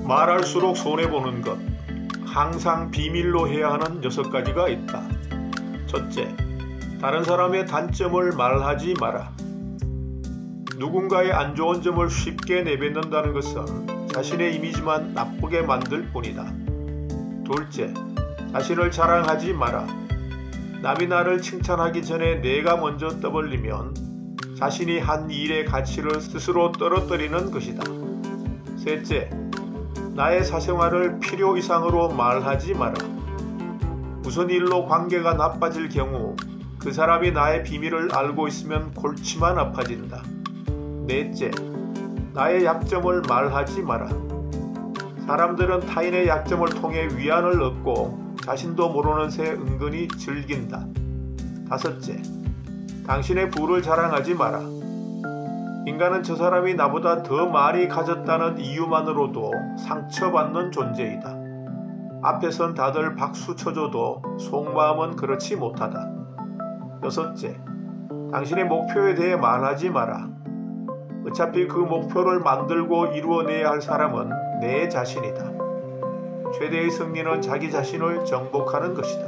말할수록 손해보는 것, 항상 비밀로 해야 하는 6가지가 있다. 첫째, 다른 사람의 단점을 말하지 마라. 누군가의 안 좋은 점을 쉽게 내뱉는다는 것은 자신의 이미지만 나쁘게 만들 뿐이다. 둘째, 자신을 자랑하지 마라. 남이 나를 칭찬하기 전에 내가 먼저 떠벌리면 자신이 한 일의 가치를 스스로 떨어뜨리는 것이다. 셋째, 나의 사생활을 필요 이상으로 말하지 마라. 무슨 일로 관계가 나빠질 경우 그 사람이 나의 비밀을 알고 있으면 골치만 아파진다. 넷째, 나의 약점을 말하지 마라. 사람들은 타인의 약점을 통해 위안을 얻고 자신도 모르는 새 은근히 즐긴다. 다섯째, 당신의 부를 자랑하지 마라. 인간은 저 사람이 나보다 더 많이 가졌다는 이유만으로도 상처받는 존재이다. 앞에선 다들 박수 쳐줘도 속마음은 그렇지 못하다. 여섯째, 당신의 목표에 대해 말하지 마라. 어차피 그 목표를 만들고 이루어내야 할 사람은 내 자신이다. 최대의 승리는 자기 자신을 정복하는 것이다.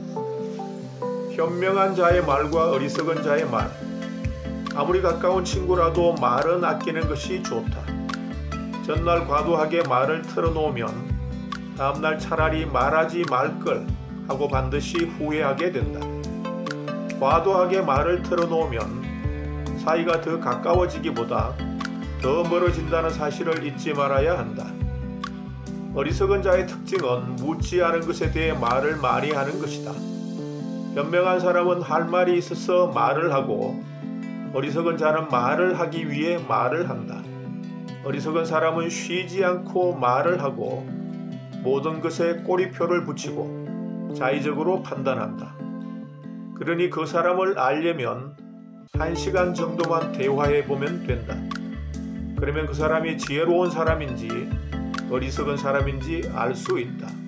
현명한 자의 말과 어리석은 자의 말. 아무리 가까운 친구라도 말은 아끼는 것이 좋다. 전날 과도하게 말을 틀어놓으면 다음날 차라리 말하지 말걸 하고 반드시 후회하게 된다. 과도하게 말을 틀어놓으면 사이가 더 가까워지기보다 더 멀어진다는 사실을 잊지 말아야 한다. 어리석은 자의 특징은 묻지 않은 것에 대해 말을 많이 하는 것이다. 현명한 사람은 할 말이 있어서 말을 하고 어리석은 자는 말을 하기 위해 말을 한다. 어리석은 사람은 쉬지 않고 말을 하고 모든 것에 꼬리표를 붙이고 자의적으로 판단한다. 그러니 그 사람을 알려면 1시간 정도만 대화해 보면 된다. 그러면 그 사람이 지혜로운 사람인지 어리석은 사람인지 알 수 있다.